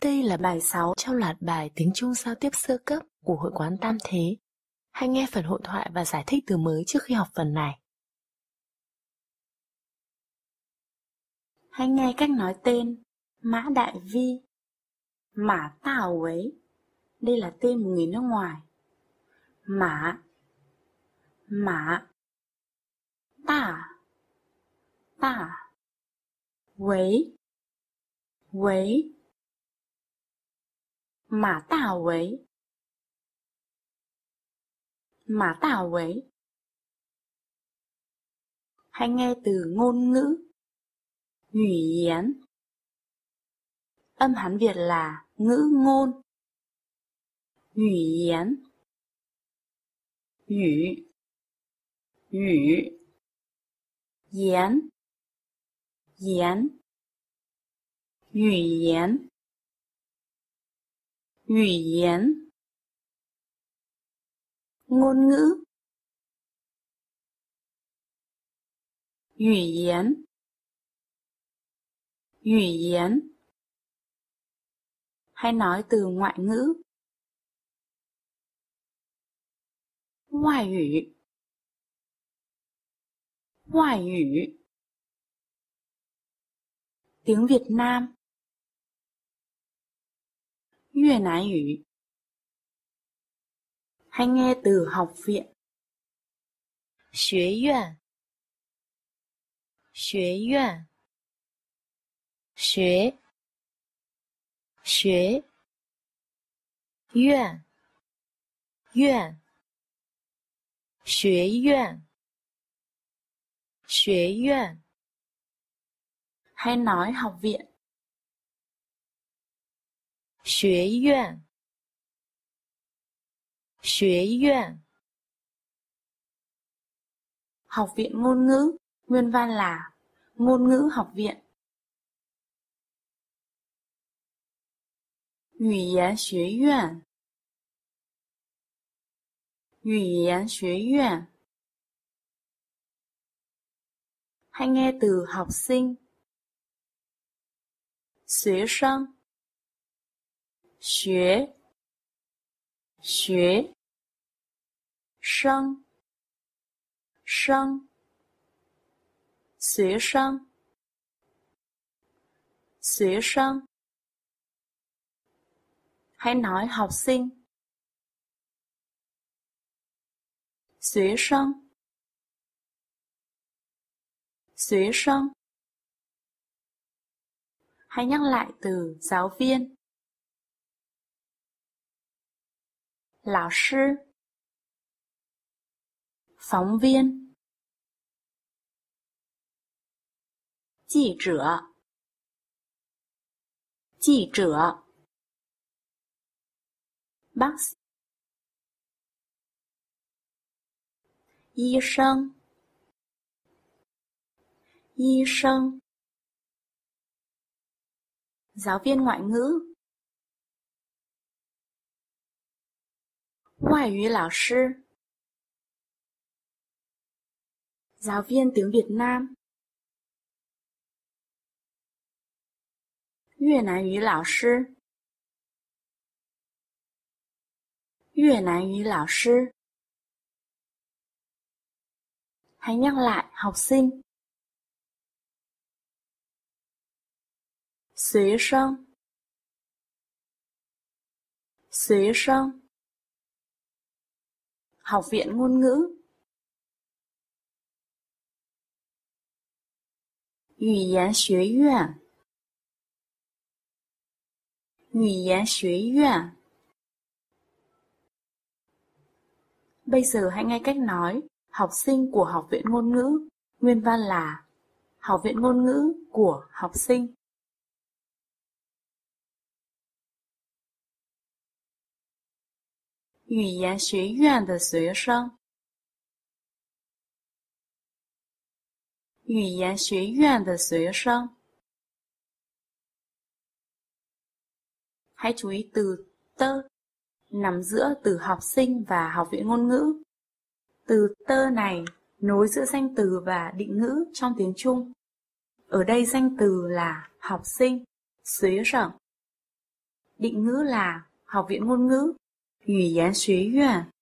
Đây là bài 6 trong loạt bài tiếng Trung giao tiếp sơ cấp của Hội quán Tam Thế. Hãy nghe phần hội thoại và giải thích từ mới trước khi học phần này. Hãy nghe cách nói tên Mã Đại Vi. Mã Tào ấy. Đây là tên một người nước ngoài. Mã Tà Quấy Mã Tào ấy. Mã Tào ấy. Hãy nghe từ ngôn ngữ. Ngữ yến. Âm Hán Việt là ngữ ngôn. Ngữ yến. Ngữ yến. Yến. Ngữ yến. Ngữ yến. Ngôn ngữ. Ngữ yến. Ngữ yến. Hay nói từ ngoại ngữ. Ngoại ngữ. Ngoại ngữ. Tiếng Việt Nam. Việt Nam ngữ. Hay nghe từ học viện. 学院学院学院学院 Hay nói học viện. 学院 Học viện ngôn ngữ. Nguyên văn là ngôn ngữ học viện. 语言学院。语言学院。Hay nghe từ học sinh. 学生。学生学生。Hãy nói học sinh. 学生。Hãy nhắc lại từ giáo viên. 老师。phóng viên. 记者。bác sĩ. 医生。giáo viên ngoại ngữ. 外语老师。giáo viên tiếng Việt Nam. 越南语老师。越南语老师。Hãy nhắc lại học sinh. 学生。Học viện ngôn ngữ. 语言学院。Bây giờ hãy nghe cách nói học sinh của học viện ngôn ngữ. Nguyên văn là học viện ngôn ngữ của học sinh. 语言学院的学生。语言学院的学生。Hãy chú ý từ tơ nằm giữa từ học sinh và học viện ngôn ngữ. Từ tơ này nối giữa danh từ và định ngữ trong tiếng Trung. Ở đây danh từ là học sinh, 学生. định ngữ là học viện ngôn ngữ, 语言学院